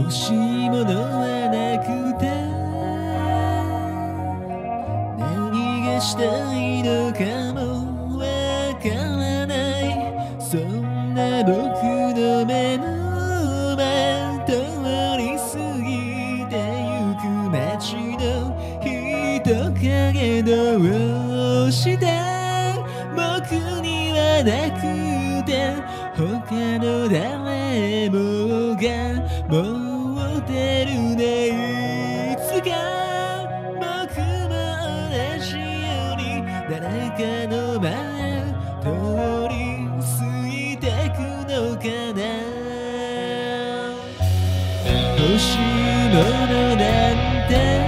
欲しいものはなくて何がしたいのかもわからない。そんな僕の目の前通り過ぎてゆく街の人影どうして僕にはなくて他の誰もが持ってるね。いつか僕も同じように誰かの前通り過ぎてくのかな。欲しいものなんて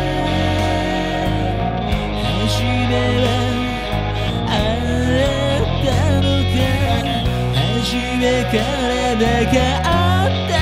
初めはあったのか。初めからなかった